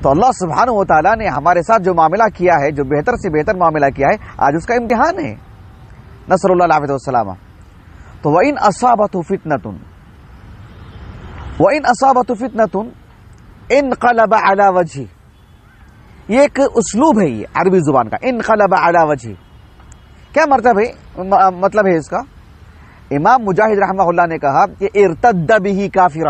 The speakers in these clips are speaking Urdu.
تو اللہ سبحانہ و تعالیٰ نے ہمارے ساتھ جو معاملہ کیا ہے، جو بہتر سے بہتر معاملہ کیا ہے، آج اس کا امتحان ہے، نصر اللہ علیہ وسلم. تو وَإِنْ أَصَابَتْهُ فِتْنَةٌ انقلب علی وجہہ، یہ ایک اسلوب ہے، یہ عربی زبان کا. انقلب علی وجہہ کیا مطلب ہے اس کا؟ امام مجاہد رحمہ اللہ نے کہا کہ ارتد بہ کافرا،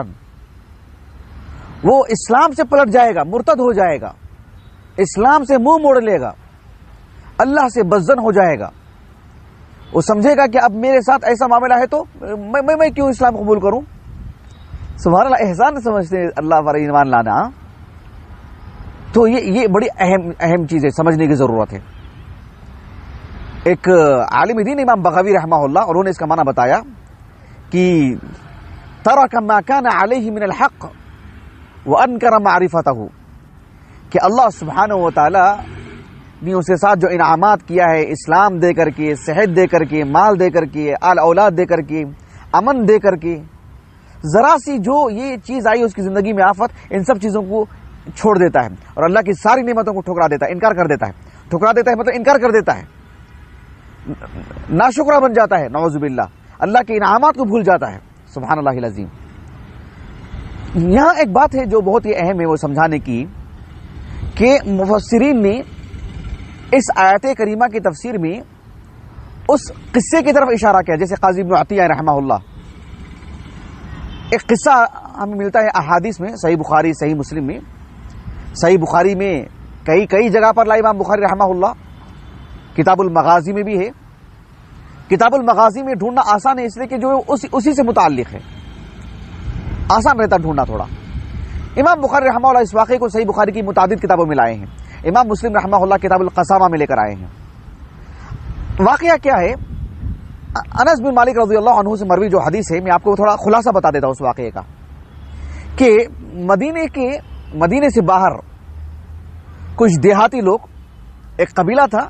وہ اسلام سے پلٹ جائے گا، مرتد ہو جائے گا، اسلام سے منہ موڑ لے گا، اللہ سے بدظن ہو جائے گا. وہ سمجھے گا کہ اب میرے ساتھ ایسا معاملہ ہے تو میں کیوں اسلام قبول کروں. سبحان اللہ، احسان سمجھتے ہیں اللہ پر ایمان لانا. تو یہ بڑی اہم چیز ہے، سمجھنے کی ضرورت ہے. ایک عالم دین امام بغوی رحمہ اللہ، انہوں نے اس کا معنی بتایا کہ ترک ما کان علیہ من الحق وانکر معرفتہ، کہ اللہ سبحانہ و تعالی نے اس کے ساتھ جو انعامات کیا ہے، اسلام دے کر کے، صحت دے کر کے، مال دے کر کے، آل اولاد دے کر کے، امن دے کر کے، ذرا سی جو یہ چیز آئی اس کی زندگی میں آفت، ان سب چیزوں کو چھوڑ دیتا ہے اور اللہ کی ساری نعمتوں کو ٹھکرا دیتا ہے، انکار کر دیتا ہے. ٹھکرا دیتا ہے مطلب انکار کر دیتا ہے، ناشکرا بن جاتا ہے، نعوذ باللہ، اللہ کے انعامات کو بھول جاتا ہے. سبحان اللہ العظیم. یہاں ایک بات ہے جو بہت ہی اہم ہے وہ سمجھانے کی، کہ مفسرین نے اس آیت کریمہ کی تفسیر میں اس قصے کی طرف اشارہ کیا. جیسے قاضی ابن عطیہ رحمہ اللہ، ایک قصہ ہمیں ملتا ہے احادیث میں، صحیح بخاری، صحیح مسلم میں. صحیح بخاری میں کئی جگہ پر لا امام بخاری رحمہ اللہ، کتاب المغازی میں بھی ہے. کتاب المغازی میں ڈھونڈنا آسان ہے اس لیے کہ جو اسی سے متعلق ہے، آسان رہتا ڈھونڈنا تھوڑا. امام بخاری رحمہ اللہ اس واقعے کو صحیح بخاری کی متعدد کتابوں میں لائے ہیں. امام مسلم رحمہ اللہ کتاب القسامہ میں لے کر آئے ہیں. واقعہ کیا ہے؟ انس بن مالک رضی اللہ عنہ سے مروی جو حدیث ہے، میں آپ کو تھوڑا خلاصہ بتا دیتا ہوں اس واقعے کا، کہ مدینے سے باہر کچھ دیہاتی لوگ، ایک قبیلہ تھا،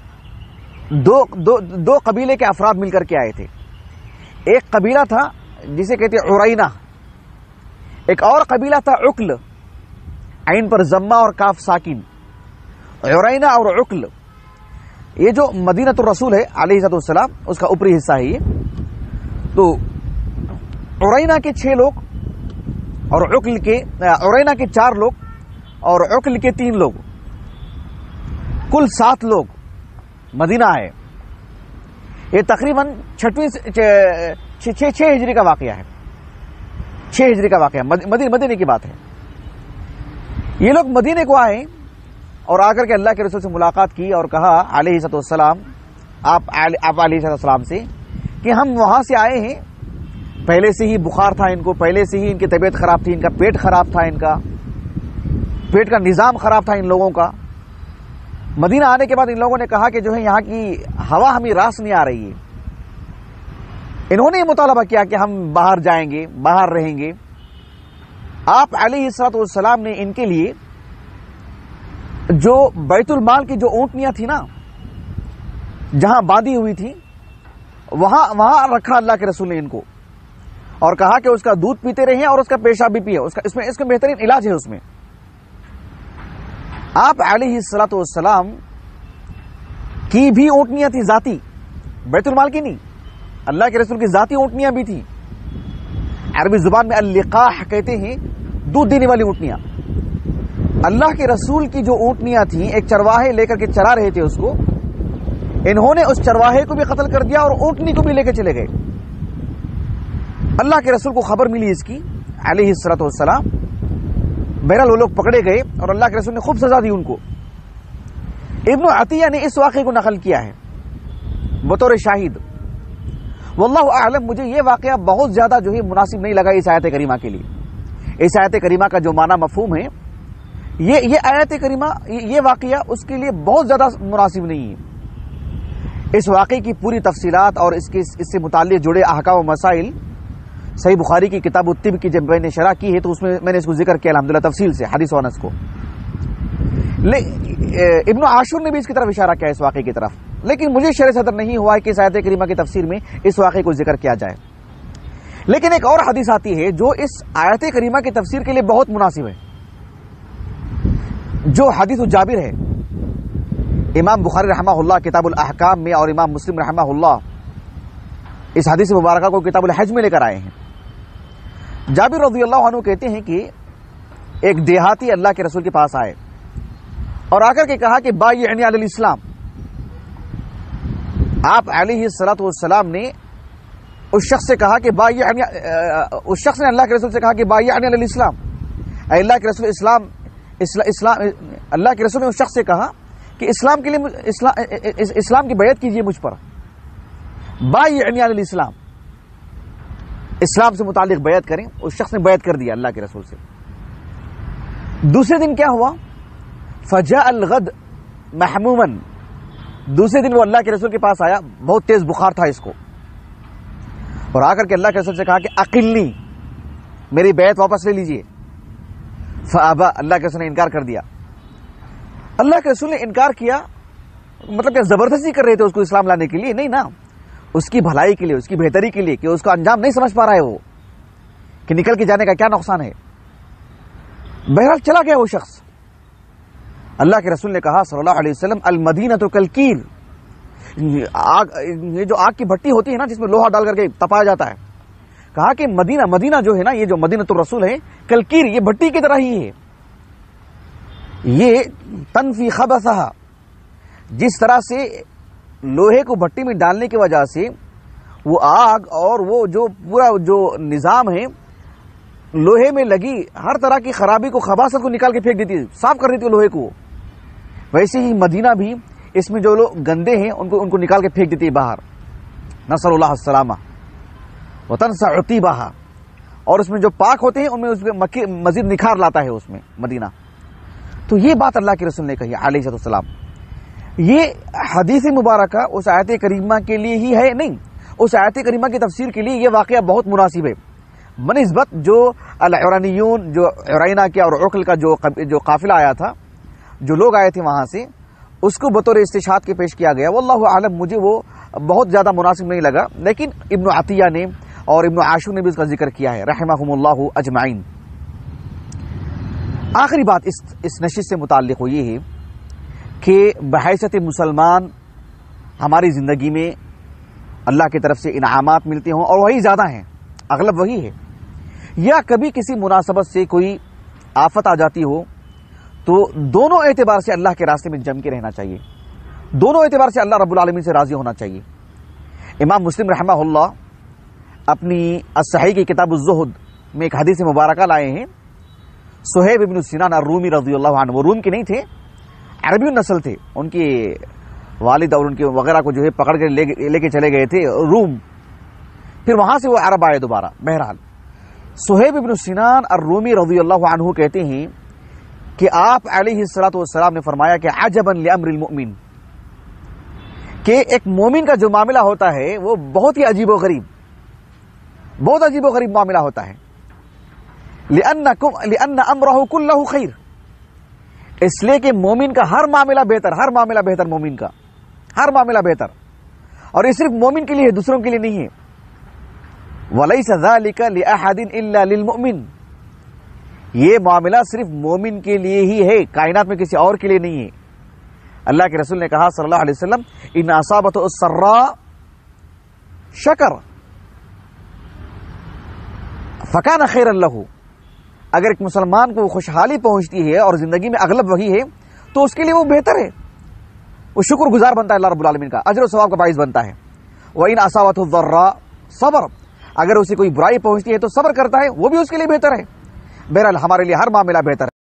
دو قبیلے کے افراد مل کر کے آئے تھے. ایک قبیلہ تھا جسے کہتے ہیں عرینہ، ایک اور قبیلہ تھا عقل، عین پر ضمہ اور کاف ساکن. عرینہ اور عقل، یہ جو مدینہ الرسول ہے علیہ السلام، اس کا اوپری حصہ ہے یہ. تو عرینہ کے 6 لوگ اور عرینہ کے 4 لوگ اور عقل کے 3 لوگ، کل 7 لوگ مدینہ آئے. یہ تقریباً 6 ہجری کا واقعہ ہے. 6 ہجری کا واقعہ، مدینے کی بات ہے. یہ لوگ مدینے کو آئے اور آ کر کے اللہ کے رسول سے ملاقات کی اور کہا علیہ السلام، آپ علیہ السلام سے، کہ ہم وہاں سے آئے ہیں، پہلے سے ہی بخار تھا ان کو، پہلے سے ہی ان کی طبیعت خراب تھی، ان کا پیٹ خراب تھا، ان کا پیٹ کا نظام خراب تھا ان لوگوں کا. مدینہ آنے کے بعد ان لوگوں نے کہا کہ جو ہے یہاں کی ہوا ہمیں راس نہیں آ رہی ہے. انہوں نے یہ مطالبہ کیا کہ ہم باہر جائیں گے، باہر رہیں گے. آپ علیہ السلام نے ان کے لیے جو بیت المال کی جو اونٹنیاں تھی نا، جہاں باندھی ہوئی تھی، وہاں رکھا اللہ کے رسول نے ان کو، اور کہا کہ اس کا دودھ پیتے رہیں اور اس کا پیشاب بھی پیے، اس میں بہترین علاج ہے اس میں. آپ علیہ السلام کی بھی اونٹنیاں تھی ذاتی، بیت المال کی نہیں، اللہ کے رسول کی ذاتی اونٹنیاں بھی تھی. عربی زبان میں اللقاح کہتے ہیں دودھ دینے والی اونٹنیاں. اللہ کے رسول کی جو اونٹنیاں تھیں، ایک چرواہے لے کر کے چرا رہے تھے اس کو، انہوں نے اس چرواہے کو بھی قتل کر دیا اور اونٹنی کو بھی لے کے چلے گئے. اللہ کے رسول کو خبر ملی اس کی علیہ السلام. بہرحال وہ لوگ پکڑے گئے اور اللہ کے رسول نے خوب سزا دی ان کو. ابن عطیہ نے اس واقعے کو نقل کیا ہے بطور شاہد. واللہ اعلم، مجھے یہ واقعہ بہت زیادہ جو ہے مناسب نہیں لگا اس آیت کریمہ کے لیے. اس آیت کریمہ کا جو معنی مفہوم ہے، یہ آیت کریمہ، یہ واقعہ اس کے لیے بہت زیادہ مناسب نہیں ہے. اس واقعے کی پوری تفصیلات اور اس سے متعلق جڑے احکام و مسائل صحیح بخاری کی کتاب الطب کی جب میں نے شرح کی ہے تو اس میں نے اس کو ذکر کیا الحمدللہ تفصیل سے، حدیث و انس کو. ابن عاشور نے بھی اس کی طرف اشارہ کیا اس واقعے کی طرف، لیکن مجھے شرح صدر نہیں ہوا ہے کہ اس آیت کریمہ کی تفسیر میں اس واقعے کو ذکر کیا جائے. لیکن ایک اور حدیث آتی ہے جو اس آیت کریمہ کی تفسیر کے لیے بہت مناسب ہے. جو حدیث جابر ہے امام بخاری رحمہ اللہ کتاب الاحکام میں اور امام مسلم رحمہ اللہ اس حدیث مبارکہ کو کتاب الحج میں لے کر آئے ہیں۔ جابر رضی اللہ عنہ کہتے ہیں کہ ایک دیہاتی اللہ کے رسول کے پاس آئے اور آ کر کے کہا کہ بایعنی علی الاسلام۔ آپ علیہ الصلوۃ والسلام نے اس شخص سے کہا کہ اس شخص نے اللہ کے رسول سے کہا کہ بایعنی علی الاسلام، اے اللہ کے رسول اسلام اللہ کے رسول نے اس شخص سے کہا کہ اسلام کے لیے اسلام کی بیعت کیجیے مجھ پر، بایعنی علی الاسلام، اسلام سے متعلق بیعت کریں۔ اس شخص نے بیعت کر دیا اللہ کے رسول سے۔ دوسرے دن کیا ہوا؟ فجاء الغد محموما، دوسرے دن وہ اللہ کے رسول کے پاس آیا، بہت تیز بخار تھا اس کو، اور آ کر کے اللہ کے رسول سے کہا کہ اقلنی، میری بیعت واپس لے لیجئے۔ فابا، اللہ کے رسول نے انکار کر دیا۔ اللہ کے رسول نے انکار کیا مطلب کہ زبردستی کر رہے تھے اس کو اسلام لانے کے لیے؟ نہیں نا، اس کی بھلائی کے لیے، اس کی بہتری کے لیے، کہ اس کا انجام نہیں سمجھ پا رہا ہے وہ کہ نکل کے جانے کا کیا نقصان ہے۔ بہرحال چلا گیا وہ شخص۔ اللہ کے رسول نے کہا صلی اللہ علیہ وسلم المدینۃ کالکیر، یہ جو آگ کی بھٹی ہوتی ہے نا جس میں لوہا ڈال کر کے تپایا جاتا ہے، کہا کہ مدینہ جو ہے نا، یہ جو مدینۃ الرسول ہے، کالکیر، یہ بھٹی کی طرح ہی ہے، یہ تنفی خبثھا، جس طرح سے لوہے کو بھٹی میں ڈالنے کی وجہ سے وہ آگ اور وہ جو پورا جو نظام ہے لوہے میں لگی ہر طرح کی خرابی کو، خباثت کو نکال کے پھینک دیتی ہے، صاف کر دیتی ہے لوہے کو، ویسے ہی مدینہ بھی اس میں جو لوگ گندے ہیں ان کو نکال کے پھینک دیتی ہے باہر، نسأل اللہ السلامہ، وتنسع طیبھا، اور اس میں جو پاک ہوتے ہیں ان میں اس میں مزید نکھار لاتا ہے اس میں مدینہ۔ تو یہ بات اللہ کے رسول نے کہی علیہ السلام۔ یہ حدیث مبارکہ اس آیت کریمہ کے لیے ہی ہے نہیں، اس آیت کریمہ کی تفسیر کے لیے یہ واقعہ بہت مناسب ہے، بنسبت جو العرانیون، جو عرینہ کے اور عقل کا جو قافلہ آیا تھا، جو لوگ آئے تھے وہاں سے، اس کو بطور استشہاد کے پیش کیا گیا۔ واللہ اعلم، مجھے وہ بہت زیادہ مناسب نہیں لگا، لیکن ابن عطیہ نے اور ابن عاشور نے بھی اس کا ذکر کیا ہے رحمہم اللہ اجمعین۔ آخری بات اس نشست سے متعلق وہ یہ ہے کہ بحیثیت مسلمان ہماری زندگی میں اللہ کی طرف سے انعامات ملتے ہوں اور وہی زیادہ ہیں، اغلب وہی ہے، یا کبھی کسی مناسبت سے کوئی آفت آ جاتی ہو تو دونوں اعتبار سے اللہ کے راستے میں جم کے رہنا چاہیے، دونوں اعتبار سے اللہ رب العالمین سے راضی ہونا چاہیے۔ امام مسلم رحمہ اللہ اپنی الصحیح کی کتاب الزہد میں ایک حدیث مبارکہ لائے ہیں، صہیب ابن سنان الرومی رضی اللہ عنہ، وہ روم کے نہیں تھے، عربی نسل تھے، ان کے والد اور ان کے وغیرہ کو جو ہے پکڑ کے لے کے چلے گئے تھے روم، پھر وہاں سے وہ عرب آئے دوبارہ۔ بہرحال صہیب ابن سنان الرومی رضی اللہ عنہ کہتے ہیں کہ آپ علیہ الصلوۃ والسلام نے فرمایا کہ عجبا لامر المؤمن، کہ ایک مومن کا جو معاملہ ہوتا ہے وہ بہت ہی عجیب و غریب، بہت عجیب و غریب معاملہ ہوتا ہے۔ لأن امرہ کلہ خیر، اس لیے کہ مومن کا ہر معاملہ بہتر، ہر معاملہ بہتر، مومن کا ہر معاملہ بہتر، اور یہ صرف مومن کے لیے ہے، دوسروں کے لیے نہیں ہے۔ وَلَيْسَ ذَلِكَ لِأَحَدٍ إِلَّا لِلْمُؤْمِنِ، یہ معاملہ صرف مومن کے لیے ہی ہے، کائنات میں کسی اور کے لیے نہیں ہے۔ اللہ کے رسول نے کہا صلی اللہ علیہ وسلم ان اصابته السراء شکر فکان خیرا له، اگر ایک مسلمان کو خوشحالی پہنچتی ہے اور زندگی میں اغلب وہی ہے تو اس کے لیے وہ بہتر ہے، وہ شکر گزار بنتا ہے اللہ رب العالمین کا، اجر و ثواب کا باعث بنتا ہے۔ وَإِنْ أَصَابَتْهُ الضَّرَّاء صبر، اگر اسے کوئی برائی پہنچتی ہے تو صبر کرتا ہے، وہ بھی اس کے لیے بہتر ہے۔ بہرحال ہمارے لیے ہر معاملہ بہتر ہے۔